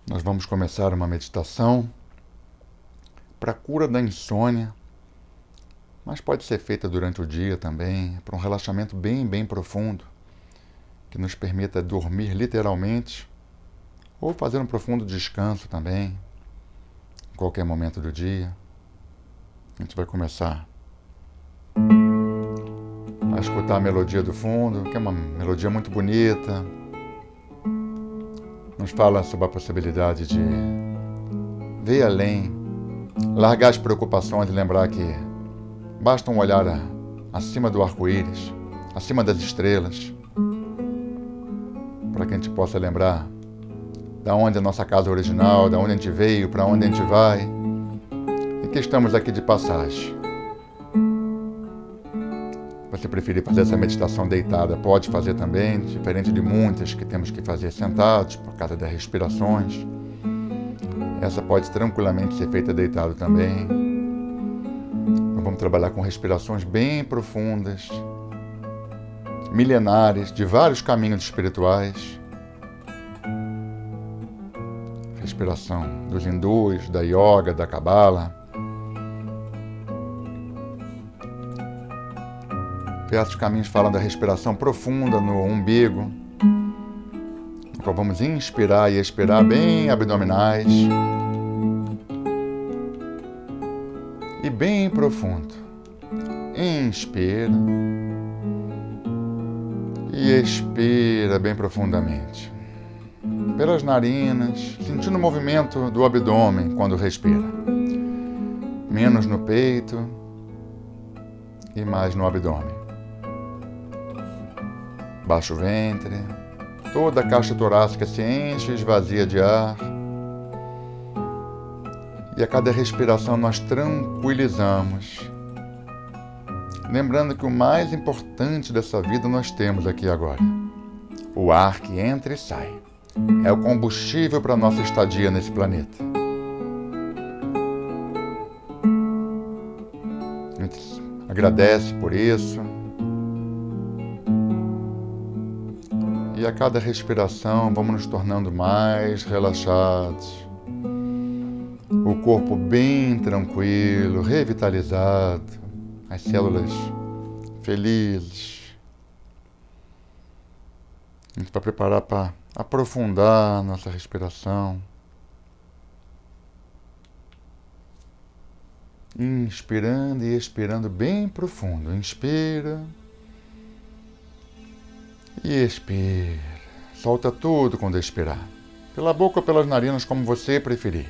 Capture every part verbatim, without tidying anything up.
Nós vamos começar uma meditação para a cura da insônia, mas pode ser feita durante o dia também, para um relaxamento bem, bem profundo, que nos permita dormir literalmente, ou fazer um profundo descanso também, em qualquer momento do dia. A gente vai começar a escutar a melodia do fundo, que é uma melodia muito bonita. Nos fala sobre a possibilidade de ver além, largar as preocupações e lembrar que basta um olhar acima do arco-íris, acima das estrelas, para que a gente possa lembrar da onde é a nossa casa original, da onde a gente veio, para onde a gente vai, e que estamos aqui de passagem. Se você preferir fazer essa meditação deitada, pode fazer também, diferente de muitas que temos que fazer sentados, por causa das respirações. Essa pode tranquilamente ser feita deitado também. Nós vamos trabalhar com respirações bem profundas, milenares, de vários caminhos espirituais. Respiração dos hindus, da yoga, da cabala. Diversos caminhos falam da respiração profunda no umbigo. Então vamos inspirar e expirar bem abdominais. E bem profundo. Inspira. E expira bem profundamente. Pelas narinas, sentindo o movimento do abdômen quando respira. Menos no peito e mais no abdômen. Baixa o ventre, toda a caixa torácica se enche e esvazia de ar. E a cada respiração nós tranquilizamos. Lembrando que o mais importante dessa vida nós temos aqui agora. O ar que entra e sai. É o combustível para a nossa estadia nesse planeta. A gente agradece por isso. E a cada respiração vamos nos tornando mais relaxados. O corpo bem tranquilo, revitalizado. As células felizes. A gente vai preparar para aprofundar nossa respiração. Inspirando e expirando bem profundo. Inspira. E expira. Solta tudo quando expirar. Pela boca ou pelas narinas, como você preferir.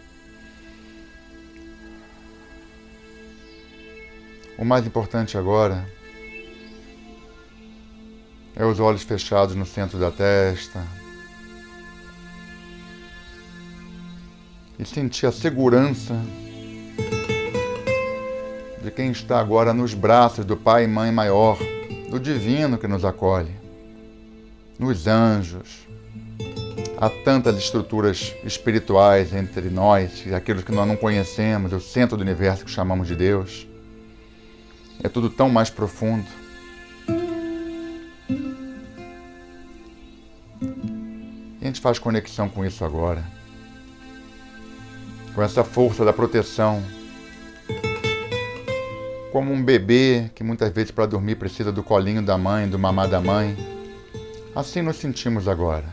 O mais importante agora é os olhos fechados no centro da testa. E sentir a segurança de quem está agora nos braços do Pai e Mãe Maior, do Divino que nos acolhe. Nos anjos. Há tantas estruturas espirituais entre nós e aqueles que nós não conhecemos, o centro do universo que chamamos de Deus. É tudo tão mais profundo. E a gente faz conexão com isso agora. Com essa força da proteção. Como um bebê que muitas vezes para dormir precisa do colinho da mãe, do mamar da mãe. Assim nos sentimos agora.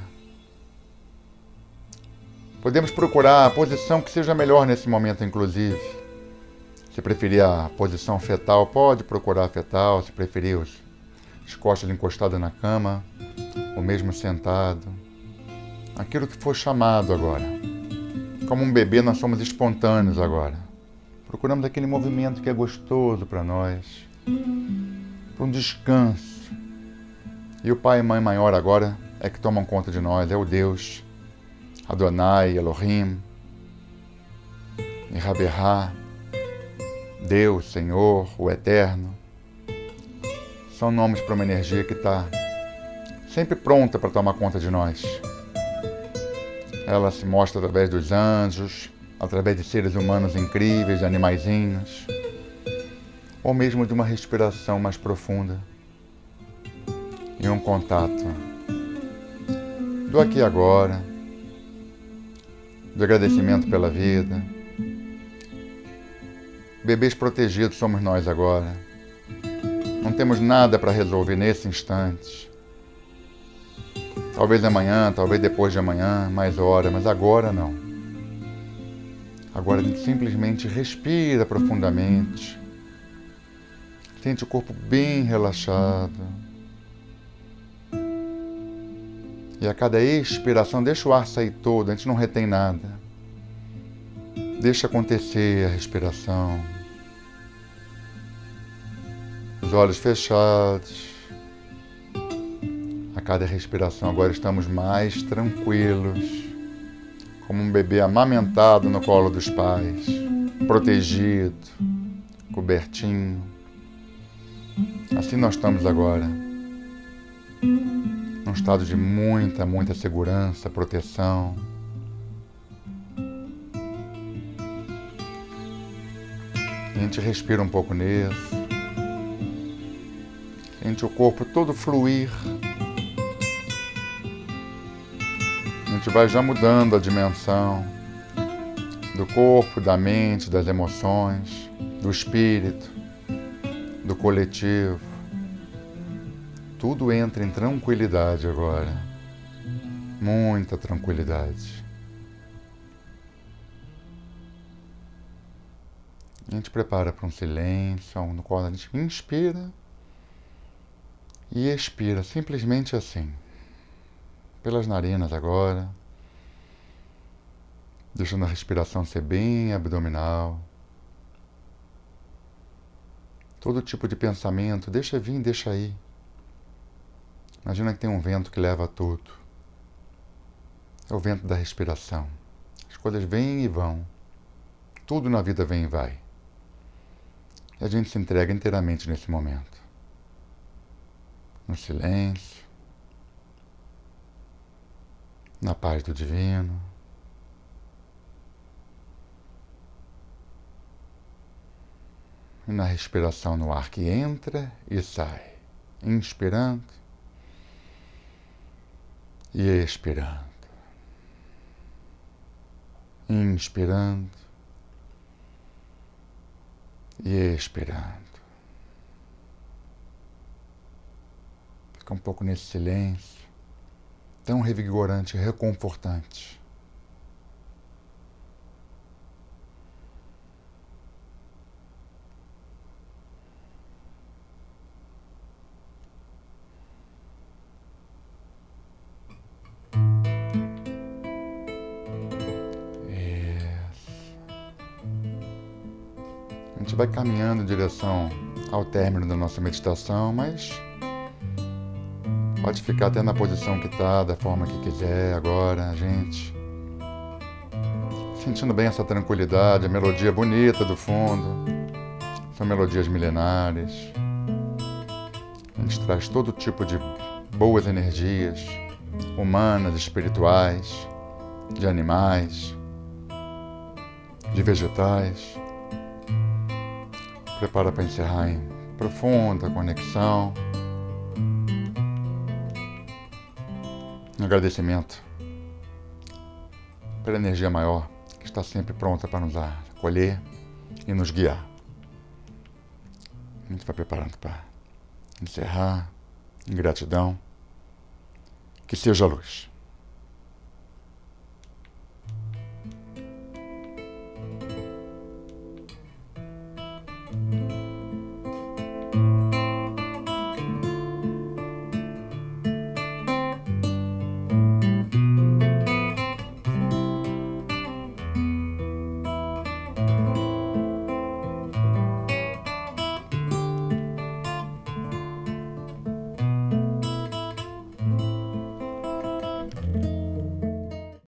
Podemos procurar a posição que seja melhor nesse momento, inclusive. Se preferir a posição fetal, pode procurar a fetal. Se preferir os, as costas encostadas na cama, ou mesmo sentado. Aquilo que for chamado agora. Como um bebê, nós somos espontâneos agora. Procuramos aquele movimento que é gostoso para nós. Para um descanso. E o Pai e Mãe Maior agora é que tomam conta de nós, é o Deus, Adonai, Elohim, Yahvé, Deus, Senhor, o Eterno. São nomes para uma energia que está sempre pronta para tomar conta de nós. Ela se mostra através dos anjos, através de seres humanos incríveis, de animaizinhos, ou mesmo de uma respiração mais profunda. E um contato do aqui e agora, de agradecimento pela vida. Bebês protegidos somos nós agora. Não temos nada para resolver nesse instante. Talvez amanhã, talvez depois de amanhã, mais hora, mas agora não. Agora a gente simplesmente respira profundamente. Sente o corpo bem relaxado. E a cada expiração, deixa o ar sair todo, a gente não retém nada. Deixa acontecer a respiração. Os olhos fechados. A cada respiração agora estamos mais tranquilos. Como um bebê amamentado no colo dos pais. Protegido. Cobertinho. Assim nós estamos agora. Num estado de muita, muita segurança, proteção. A gente respira um pouco nisso. Sente o corpo todo fluir. A gente vai já mudando a dimensão do corpo, da mente, das emoções, do espírito, do coletivo. Tudo entra em tranquilidade agora. Muita tranquilidade. A gente prepara para um silêncio, no qual a gente inspira e expira, simplesmente assim. Pelas narinas agora. Deixando a respiração ser bem abdominal. Todo tipo de pensamento, deixa vir, deixa ir. Imagina que tem um vento que leva tudo. É o vento da respiração. As coisas vêm e vão. Tudo na vida vem e vai. E a gente se entrega inteiramente nesse momento. No silêncio. Na paz do divino. E na respiração no ar que entra e sai. Inspirando. E expirando. Inspirando. E expirando. Fica um pouco nesse silêncio, tão revigorante e reconfortante. A gente vai caminhando em direção ao término da nossa meditação, mas pode ficar até na posição que está, da forma que quiser agora, a gente. Sentindo bem essa tranquilidade, a melodia bonita do fundo. São melodias milenares. A gente traz todo tipo de boas energias, humanas, espirituais, de animais, de vegetais. Prepara para encerrar em profunda conexão. Um agradecimento pela energia maior que está sempre pronta para nos acolher e nos guiar. A gente vai preparando para encerrar em gratidão. Que seja a luz.